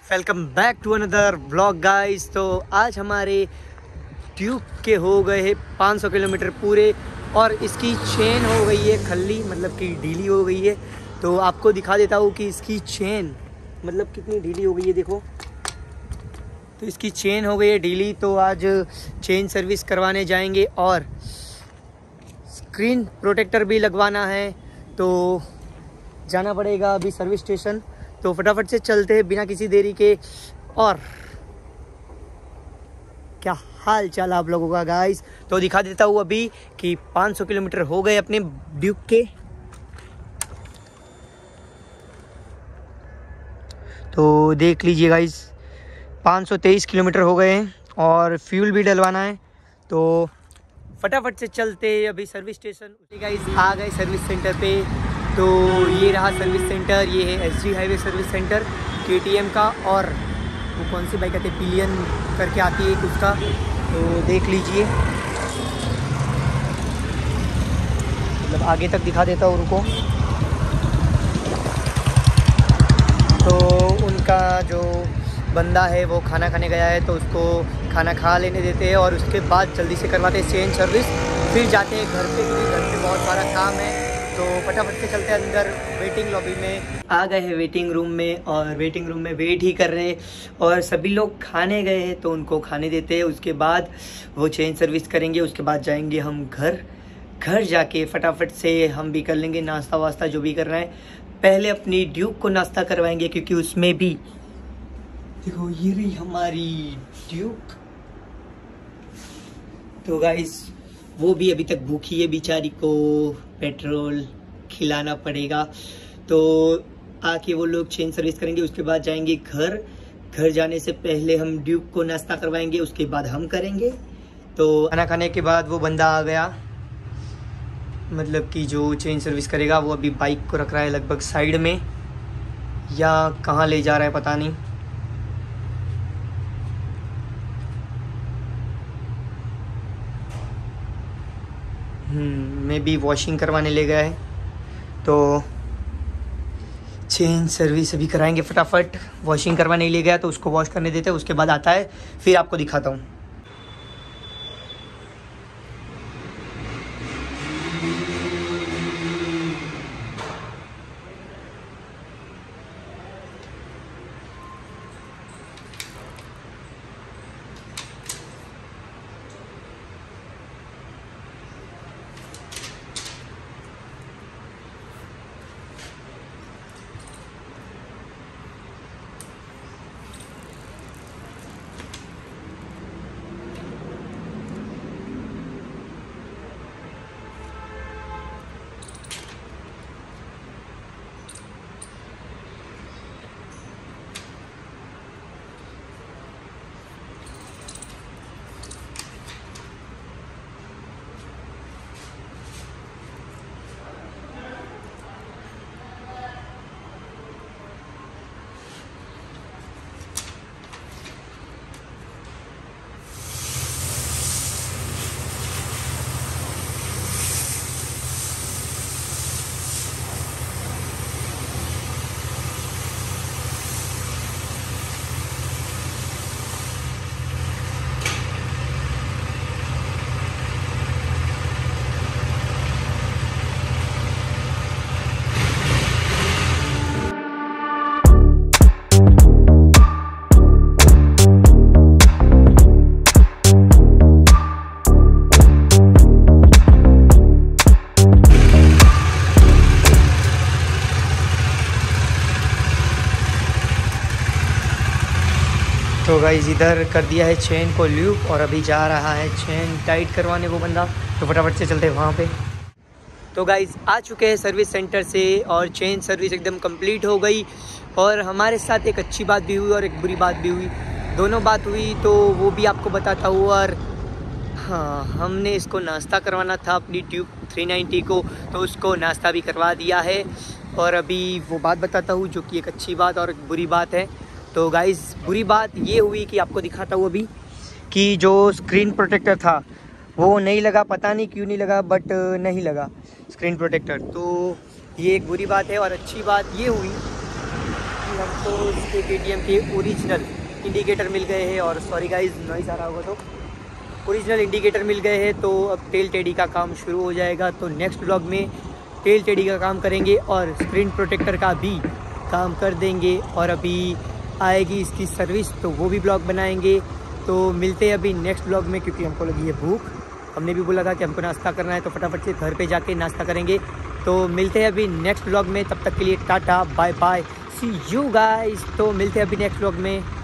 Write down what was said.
Welcome back to another vlog guys. तो आज हमारे ड्यूक के हो गए हैं 500 किलोमीटर पूरे और इसकी चेन हो गई है खल्ली, मतलब कि ढीली हो गई है। तो आपको दिखा देता हूँ कि इसकी चेन मतलब कितनी ढीली हो गई है। देखो, तो इसकी चेन हो गई है ढीली। तो आज चेन सर्विस करवाने जाएंगे और स्क्रीन प्रोटेक्टर भी लगवाना है, तो जाना पड़ेगा अभी सर्विस स्टेशन। तो फटाफट से चलते हैं बिना किसी देरी के। और क्या हाल चाल आप लोगों का गाइस, तो दिखा देता हूँ अभी कि 500 किलोमीटर हो गए अपने ड्यूक के। तो देख लीजिए गाइस, 523 किलोमीटर हो गए हैं और फ्यूल भी डलवाना है। तो फटाफट से चलते अभी सर्विस स्टेशन। गाइस आ गए सर्विस सेंटर पे। तो ये रहा सर्विस सेंटर, ये है SG highway service centre KTM का। और वो कौन सी बाइक आती है, पिलियन करके आती है कुछ का, तो देख लीजिए। मतलब आगे तक दिखा देता हूँ उनको। तो उनका जो बंदा है वो खाना खाने गया है, तो उसको खाना खा लेने देते हैं और उसके बाद जल्दी से करवाते हैं चेन सर्विस। फिर जाते हैं घर पे, क्योंकि घर पे बहुत सारा काम है। तो फटाफट से चलते हैं अंदर। वेटिंग लॉबी में आ गए हैं, वेटिंग रूम में, और वेटिंग रूम में वेट ही कर रहे हैं। और सभी लोग खाने गए हैं तो उनको खाने देते हैं। उसके बाद वो चेन सर्विस करेंगे। उसके बाद जाएंगे हम घर जाके फटाफट से हम भी कर लेंगे नाश्ता वास्ता जो भी करना है। पहले अपनी ड्यूक को नाश्ता करवाएंगे, क्योंकि उसमें भी देखो ये रही हमारी ड्यूक। तो गाइस वो भी अभी तक भूखी है, बेचारी को पेट्रोल खिलाना पड़ेगा। तो आके वो लोग चेन सर्विस करेंगे। उसके बाद जाएंगे घर जाने से पहले हम ड्यूक को नाश्ता करवाएंगे, उसके बाद हम करेंगे। तो खाना खाने के बाद वो बंदा आ गया, मतलब कि जो चेन सर्विस करेगा। वो अभी बाइक को रख रहा है लगभग साइड में, या कहाँ ले जा रहा है पता नहीं। मैं भी वॉशिंग करवाने ले गया है। तो चेन सर्विस अभी कराएंगे फटाफट। वॉशिंग करवाने ले गया तो उसको वॉश करने देते हैं, उसके बाद आता है, फिर आपको दिखाता हूँ। तो गाइस इधर कर दिया है चेन को लूप, और अभी जा रहा है चेन टाइट करवाने वो बंदा। तो फटाफट से चलते हैं वहाँ पे। तो गाइस आ चुके हैं सर्विस सेंटर से और चेन सर्विस एकदम कंप्लीट हो गई। और हमारे साथ एक अच्छी बात भी हुई और एक बुरी बात भी हुई, दोनों बात हुई, तो वो भी आपको बताता हूँ। और हाँ, हमने इसको नाश्ता करवाना था अपनी ड्यूक 390 को, तो उसको नाश्ता भी करवा दिया है। और अभी वो बात बताता हूँ जो कि एक अच्छी बात और एक बुरी बात है। तो गाइस बुरी बात ये हुई कि आपको दिखाता हूँ अभी, कि जो स्क्रीन प्रोटेक्टर था वो नहीं लगा, पता नहीं क्यों नहीं लगा, बट नहीं लगा स्क्रीन प्रोटेक्टर। तो ये एक बुरी बात है। और अच्छी बात ये हुई हमको इसके KTM के ओरिजिनल इंडिकेटर मिल गए हैं। और सॉरी गाइस नॉइज़ आ रहा होगा, तो ओरिजिनल इंडिकेटर मिल गए हैं। तो अब टेल टेडी का काम शुरू हो जाएगा। तो नेक्स्ट ब्लॉग में टेल टेडी का काम करेंगे और स्क्रीन प्रोटेक्टर का भी काम कर देंगे। और अभी आएगी इसकी सर्विस, तो वो भी ब्लॉग बनाएंगे। तो मिलते हैं अभी नेक्स्ट ब्लॉग में, क्योंकि हमको लगी है भूख। हमने भी बोला था कि हमको नाश्ता करना है, तो फटाफट से घर पे जाके नाश्ता करेंगे। तो मिलते हैं अभी नेक्स्ट ब्लॉग में, तब तक के लिए tata bye bye, see you guys. तो मिलते हैं अभी नेक्स्ट ब्लॉग में।